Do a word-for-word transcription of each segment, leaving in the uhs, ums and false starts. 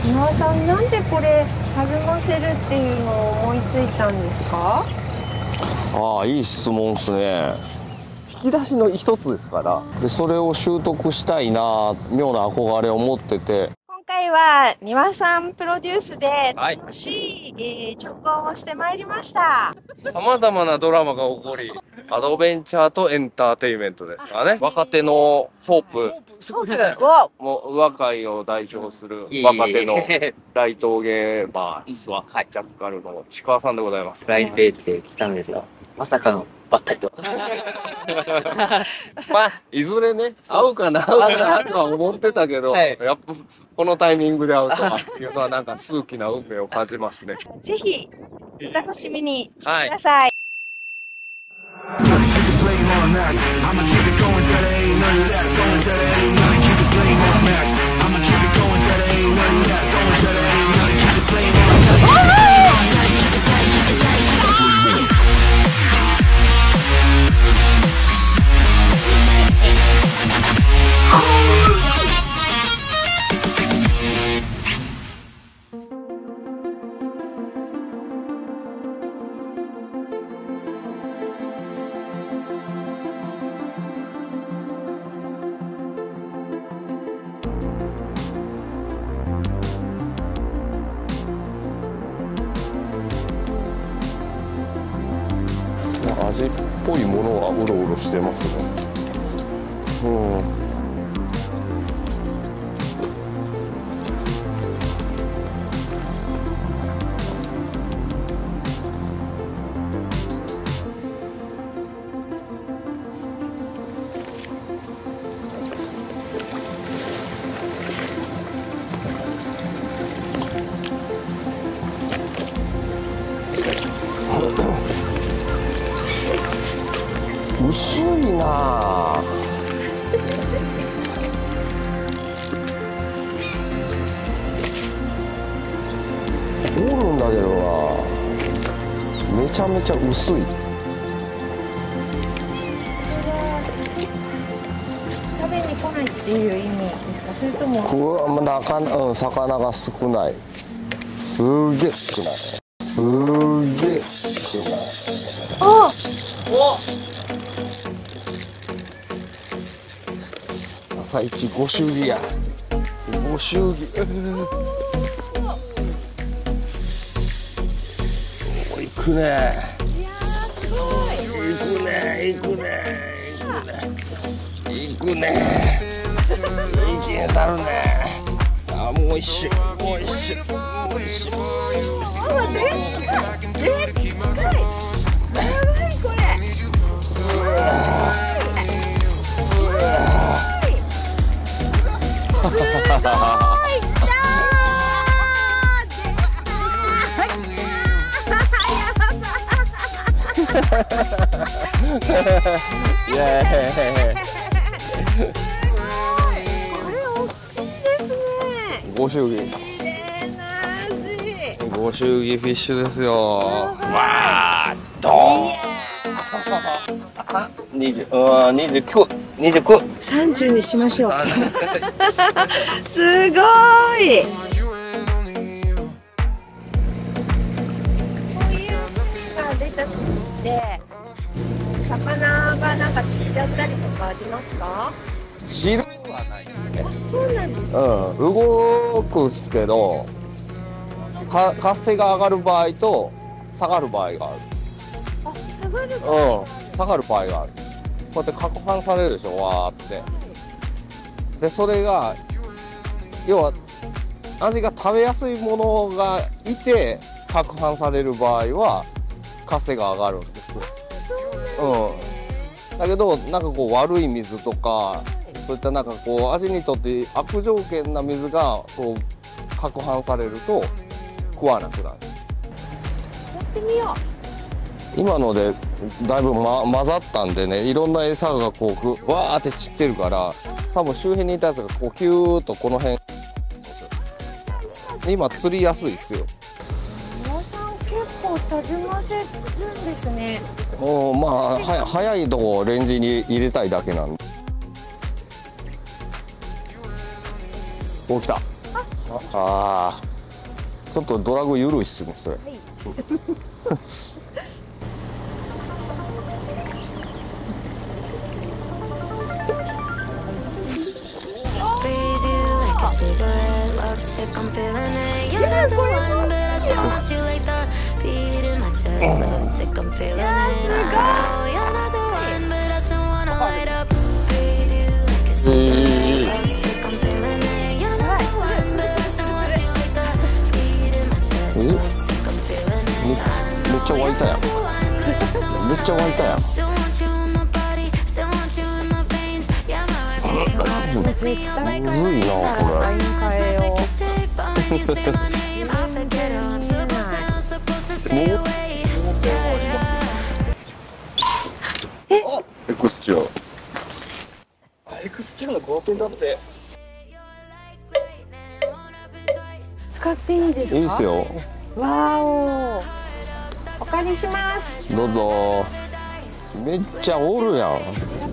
岩尾さん、なんでこれたるませるっていうのを思いついたんですか？ ああ、いい質問ですね。引き出しの一つですから、でそれを習得したいな、妙な憧れを持ってて。 今回は庭さんプロデュースではい楽しい、えー、直行をしてまいりました。 さまざまなドラマが起こり、アドベンチャーとエンターテインメントですからね。若手のホープ、もう若いを代表する若手の大道芸バーですわ。はい、ジャッカルのちくわさんでございます。 ライブデーって来たんですよ。まさかのばったりと。 まあ、いずれね、会うかな、会うかなとは思ってたけど、はい、やっぱこのタイミングで会うとはいうのはなんか数奇な運命を感じますね。 ぜひお楽しみにしてください。はい、 味っぽいものがうろうろしてますね。うん。薄いなあ。おるんだけどな、めちゃめちゃ薄い。 食べに来ないっていう意味ですか？それとも食わなかな、うん、魚が少ない。すげえ少ない。すげえ少ない。 あ、 お朝一ご祝儀や。ご祝儀。えー、お行くね。 いやーすごい。 行くね、行くね、行くね。行くね。行けんさるね。あ、もう一周、もう一周、もう一周。 あ、待って。でっかい。やばいこれ。すごい。来たー。 イエーイ。 これ大きいですね。 ご祝儀。 綺麗な味。 ご祝儀フィッシュですよ。わあ、ドーン。二十、うん、二十九、二十九。 三十にしましょう。すごい。こういうのが出た時って魚がなんか散っちゃったりとかありますか？ 汁はないですね。 そうなんですか。 うん、動くっすけど、か活性が上がる場合と下がる場合がある。 あ、下がる。 うん、下がる場合がある。こうやって攪拌されるでしょ、わーって。でそれが要は味が食べやすいものがいて攪拌される場合は活性が上がるんです。 そうなんです。 うん。だけどなんかこう悪い水とかそういったなんかこう味にとって悪条件な水がこう攪拌されると食わなくなるんです。 やってみよう。 今のでだいぶ、ま、混ざったんでね、いろんな餌がこうぐわーって散ってるから多分周辺にいたやつがこうキューッとこの辺今釣りやすいですよ。 皆さん結構たじませるんですね。 おまあは早いとこレンジに入れたいだけなんで。お、来た。 あ、 ああ、ちょっとドラグ緩いっすねそれ。めっちゃ湧いたやん。めっちゃ湧いたやん。むずいなこれ。エクスチャー。エクスチャーの合点だって。 使っていいですか？ いいっすよ。 わお。お借りします。 どうぞ。めっちゃおるや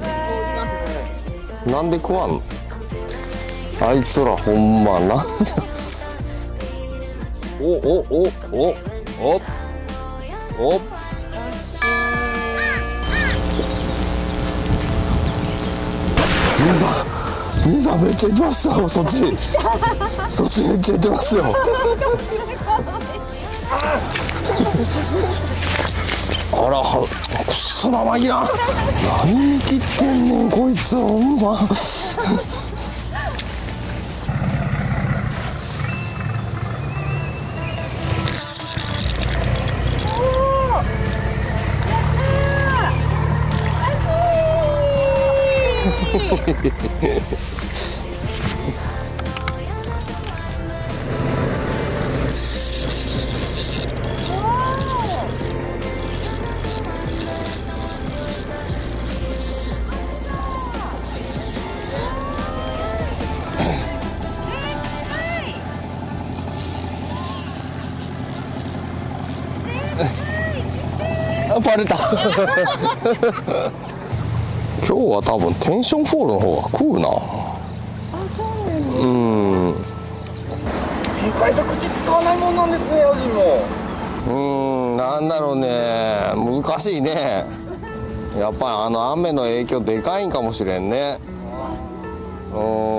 ん。なんで食わんの？あいつらほんまなんで。おおおおおお。兄さん、兄さんめっちゃ行ってますよ。そっち。そっちめっちゃ行ってますよ。あら、くそ生意気な。何見切ってんねんこいつほんま。バレた。今日は多分テンションフォールの方が食うな。 あ、そうなんです。 うん。 意外と口使わないもんなんですね、ヤジも。 うん、なんだろうね、難しいね。やっぱりあの雨の影響でかいんかもしれんね。うん。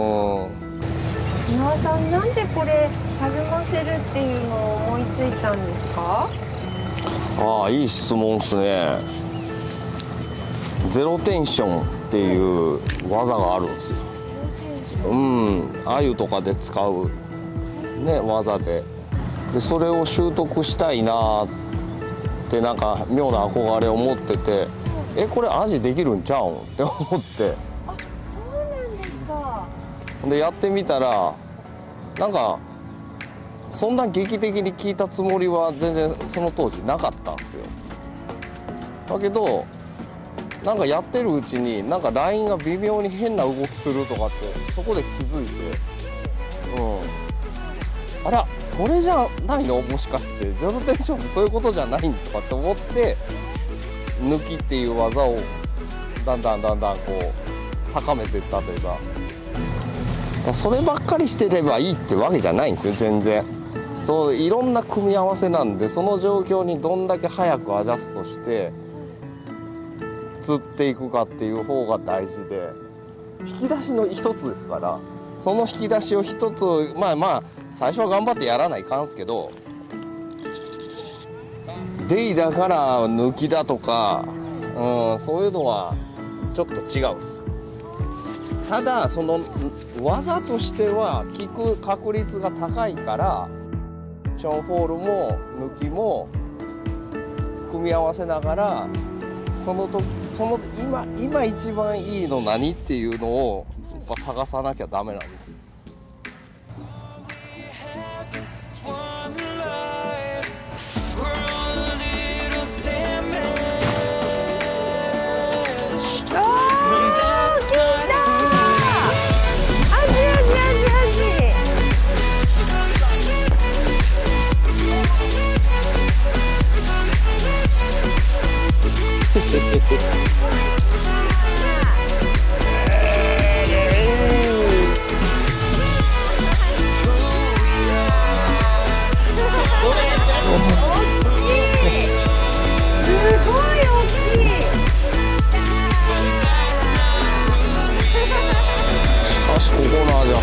島田さん、なんでこれたるませるっていうのを思いついたんですか？ ああ、いい質問ですね。ゼロテンションっていう技があるんですよ。うん、鮎とかで使うね技で、でそれを習得したいなってなんか妙な憧れを持ってて、えこれアジできるんちゃうんって思って。 あ、そうなんですか。 でやってみたらなんかそんな劇的に聞いたつもりは全然その当時なかったんですよ。だけどなんかやってるうちになんかラインが微妙に変な動きするとかってそこで気づいて、うん、あらこれじゃないのもしかしてゼロテンションってそういうことじゃないんとかって思って抜きっていう技をだんだんだんだんこう高めていったというか、そればっかりしてればいいってわけじゃないんですよ全然。そういろんな組み合わせなんで、その状況にどんだけ早くアジャストして釣っていくかっていう方が大事で、引き出しの一つですから、その引き出しを一つまあまあ最初は頑張ってやらないかんすけど、デイだから抜きだとか、うん、そういうのはちょっと違うっす。ただその技としては効く確率が高いから、ションフォールも抜きも組み合わせながら、その時その今今一番いいの何っていうのをやっぱ探さなきゃダメなんです。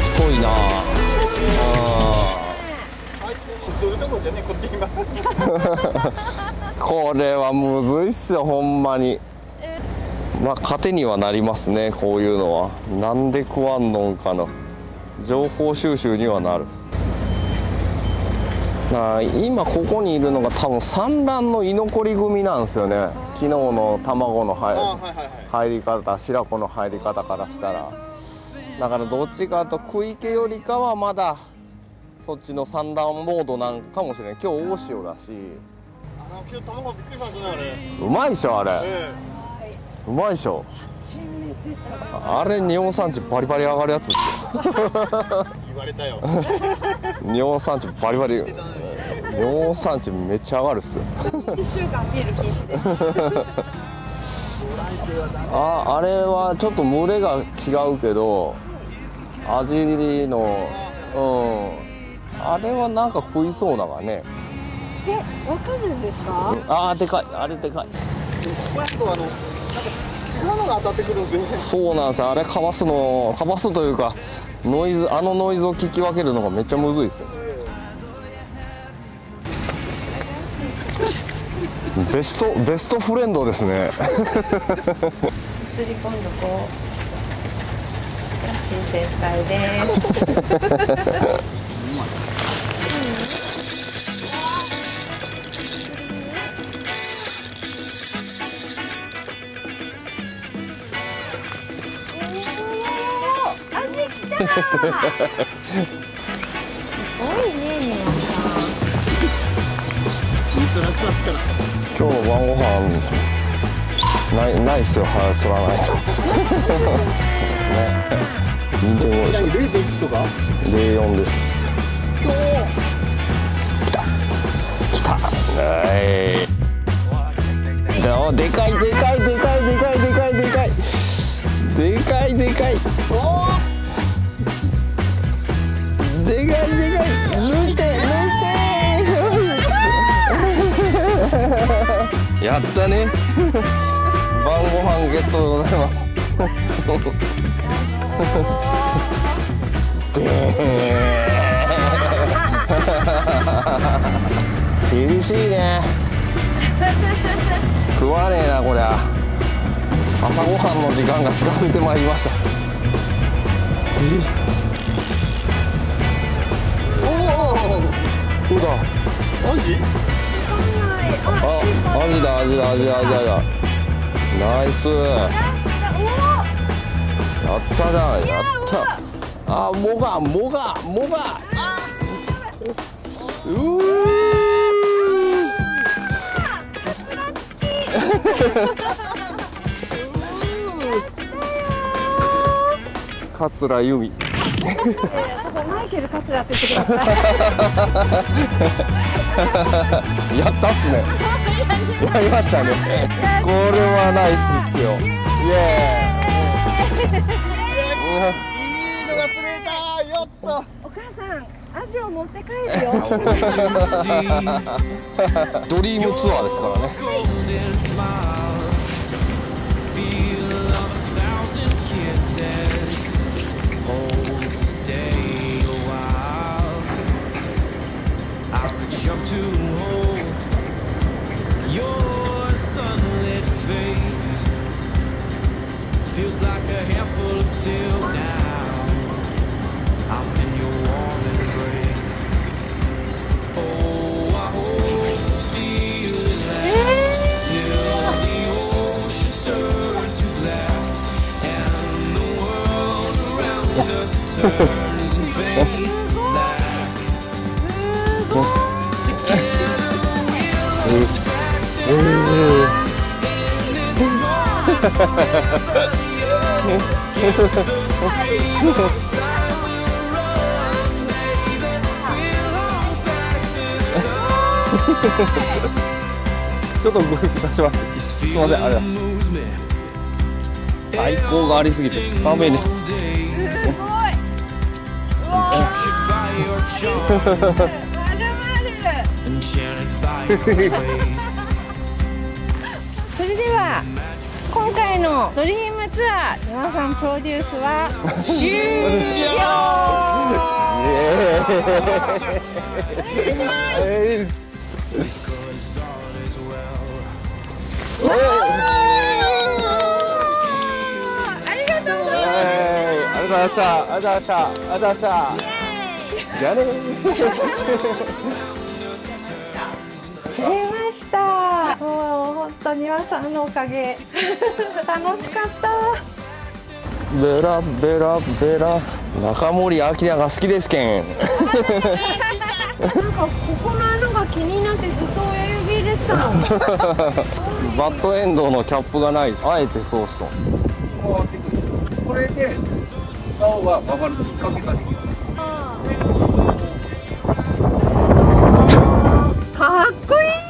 太いな。 それどころじゃねこっち今。 これはむずいっすよほんまに。まあ糧にはなりますねこういうのは。なんで食わんのんかの情報収集にはなる。あ今ここにいるのが多分産卵の居残り組なんですよね。昨日の卵の入入り方、白子の入り方からしたら。だからどっちかと食い気よりかはまだそっちの産卵モードなんかもしれない。今日大潮だし。 あの今日卵びっくりしましたねあれ。 うまいでしょあれ、 えうまいでしょ。 初めて食べた。 あれ尿酸値バリバリ上がるやつっすよ。 言われたよ。 尿酸値バリバリ尿酸値めっちゃ上がるっすよ。 一週間ビール禁止です。 ああれはちょっと群れが違うけど味のうんあれはなんか食いそうだがね。 え、わかるんですか？ ああでかい、あれでかい。 ここやとあのなんか違うのが当たってくるんですよね。 そうなんですよ。あれかわすのかわすというかノイズあのノイズを聞き分けるのがめっちゃむずいですよ。ベストベストフレンドですね。 映り込んどこう。新先輩です。すごいね、皆さん。 今日の晩ご飯ないないっすよ。早く釣らないと。ね。にてんごでしょ。 零点一とか？ ゼロよんです。来た。はい。おでかいでかいでかいでかいでかいでかいでかいでかい。おでかいでかい。抜いて抜いて。やったね。晩ご飯ゲットでございます。でー厳しいね。食わねえなこりゃ。朝ごはんの時間が近づいてまいりました。おおどうだ。 マジ？ あ、アジだアジだアジだアジだ。ナイス。やったじゃんやった。あ、もがもがもが。うー。桂由美。 そこマイケル桂って言ってください。 やったっすね。やりましたね。これはナイスっすよ。イエーイ。 いいのが釣れた。やった。 お母さん、アジを持って帰るよ。 ドリームツアーですからね。 Feels like a handful of silk now. I'm in your warm embrace. Oh, I hold this feeling lasts till the oceans turn to glass and the world around us turns and fades black. Together we'll look back this moment. ちょっとごめんなさい。すみません、ありがとうございます。最高がありすぎてつかめねえ。 それでは今回のドリームツアー皆さんプロデュースは終了。お願いします。ありがとうございます。 ありがとうございました。ありがとうございました。ありがとうございました。じゃあね。 釣れました。もう本当に岩さんのおかげ。楽しかった。 ベラベラベラ。中森明菜が好きですけん。 なんかここの穴が気になってずっと親指入れてたの。 バッドエンドのキャップがないです。あえてそうそう。これで竿が曲がるきっかけができる。 かっこいい。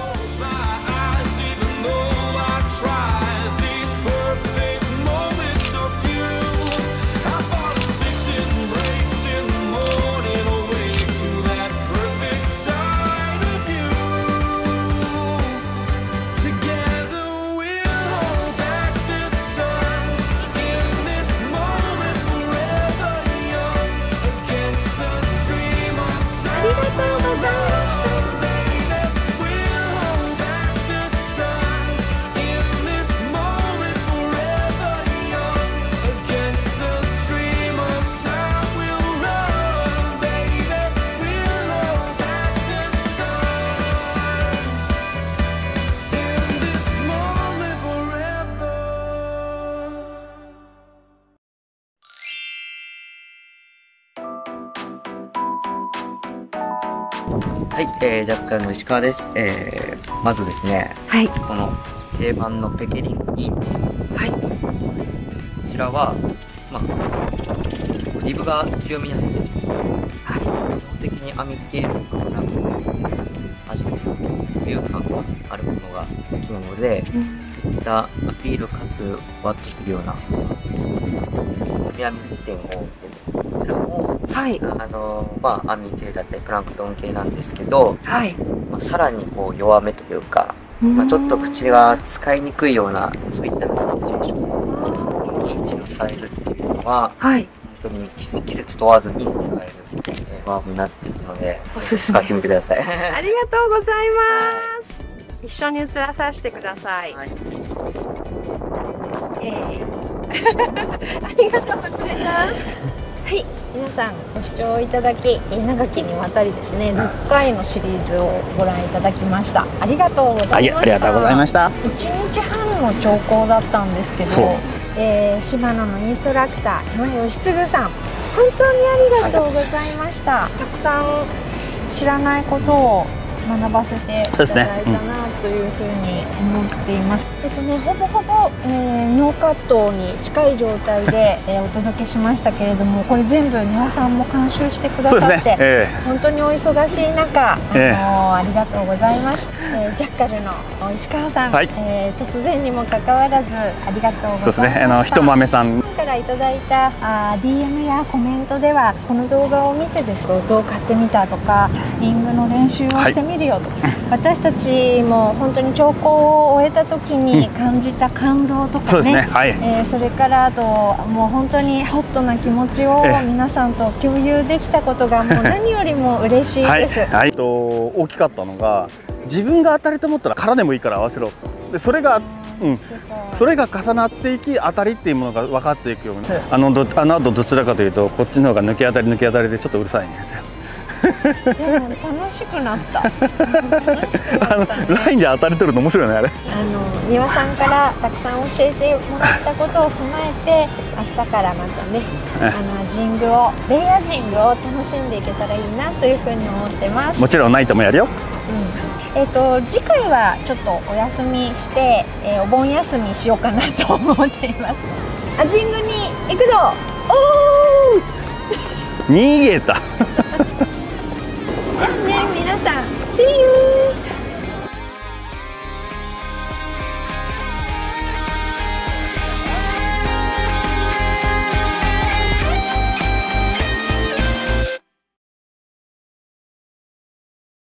はい、えー、ジャッカルの石川です。えー、まずですね、 はい。 この定番のペケリングインチ。 はい。 こちらは、まあ、リブが強めに入ってるんですけど、はい、基本的に網系のなんか味の浮遊感があるものが好きなので、うん、そういったアピールかつワッとするような網網点をこちらも、はい、あのまあ網系だったりプランクトン系なんですけど、はい、まあ、さらにこう弱めというか、まあ、ちょっと口が使いにくいようなそういったようなシチュエーションでインチのサイズっていうのは、はい、本当に季節問わずに使える、えー、ワームになっているので使ってみてください。 ありがとうございます、はい、一緒に映らさせてください。はい、えー、ありがとうございます。はい、皆さんご視聴いただき長きにわたりですねろっかいのシリーズをご覧いただきました。ありがとうございました。はい、ありがとうございました。いちにちはんの長考だったんですけど、えー、シマノのインストラクター今義嗣さん、本当にありがとうございました。たくさん知らないことを学ばせていただいたなというふうに思っています。えっとね、ほぼほぼ、えー、ノーカットに近い状態で、えー、お届けしましたけれども、これ全部丹羽さんも監修してくださって、ね、えー、本当にお忙しい中、あのーえー、ありがとうございました。えー、ジャッカルの石川さん、はい、えー、突然にもかかわらずありがとうございました。そうですね、あのひとまめさんからいただいたあ ディーエム やコメントでは、この動画を見てですね、音を買ってみたとか、キャスティングの練習をしてみるよと、はい、私たちも本当に聴講を終えた時に感じた感動とかね、そうですね、はい、えー、それからあともう本当にホットな気持ちを皆さんと共有できたことがもう何よりも嬉しいです。はい、はい、と大きかったのが、自分が当たりと思ったら空でもいいから合わせろと。でそれがうん、それが重なっていき、当たりっていうものが分かっていくように、あのどあの後どちらかというとこっちの方が抜け当たり抜け当たりでちょっとうるさいんですよ。でも楽しくなった。あのラインで当たり取るの面白いね、あれ。あの丹羽さんからたくさん教えてもらったことを踏まえて、明日からまたね、あのジングをレイヤージングを楽しんでいけたらいいなというふうに思ってます。もちろんナイトもやるよ。うん、えっと次回はちょっとお休みして、えー、お盆休みしようかなと思っています。あ、ジングに行くぞ。おお。逃げた。じゃあね、皆さん。